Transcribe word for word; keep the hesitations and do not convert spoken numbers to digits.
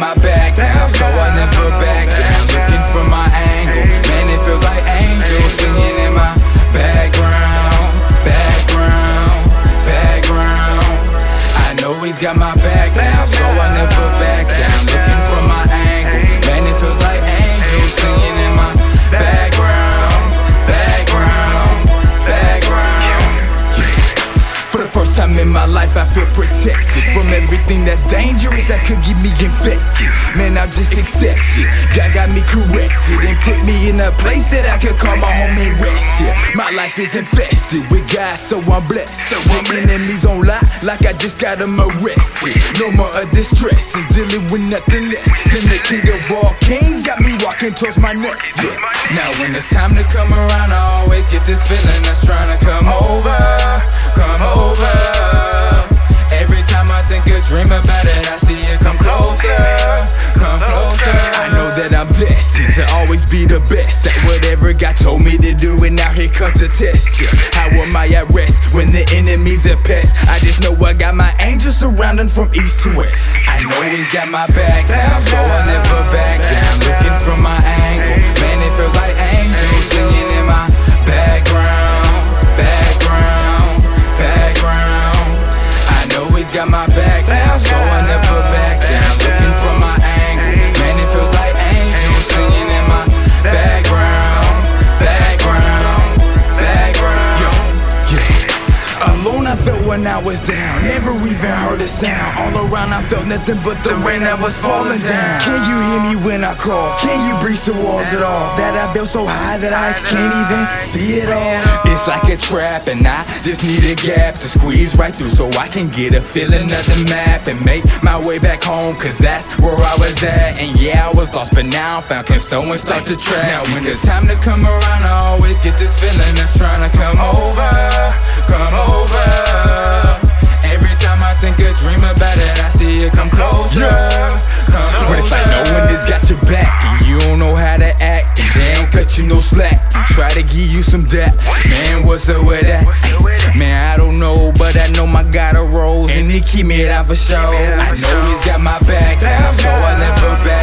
my back now, so I never back down. Looking from my angle, man, it feels like angels singing in my background, background, background. I know he's got my back now, so I never back down. Looking from my angle, man, it feels like angels singing in my background, background, background. For the first time in my life I feel protected from everything that's dangerous that could get me infected. Man, I'll just accept it. God got me corrected and put me in a place that I could call my home and rest. Yeah, my life is infested with God, so I'm blessed. So my enemies on lie like I just got them arrested. No more of distress and dealing with nothing less than the king of all kings got me walking towards my next. Yeah. Now when it's time to come around, I always get this feeling that's trying to come over, come over. Every time I think or dream about it, I see it come closer, come closer. I know that I'm destined to always be the best at whatever God told me to do, and now here comes the test. Yeah. How am I at rest when the enemy's a pest? I just know I got my angels surrounding from east to west. I know he's got my back now, so I never back down. Looking from my angle, man, it feels like angels singing in my background, background, background. I know he's got my back now, so I never back down. Looking from my angle, man, it feels like angels singing in my background, background, background. Yo, yeah. Alone I felt when I was down, never even heard a sound. All around I felt nothing but the rain that was falling down. Can you hear me when I call? Can you breach the walls at all? That I built so high that I can't even see it all. It's like a trap and I just need a gap to squeeze right through so I can get a feeling of the map and make my way back home, cause that's where I was at. And yeah, I was lost, but now I'm found. Can someone start to track? Now when it's time to come around, I always get this feeling that's trying to come over, come over. Every time I think or dream about it, I see it come closer, come closer. But if I know when this got your back and you don't know how to act, and they don't cut you no slack, try to give you some dap, man, what's up with that? Man, I don't know, but I know my God a rose and he keep me down for sure. I know he's got my back now, so I never back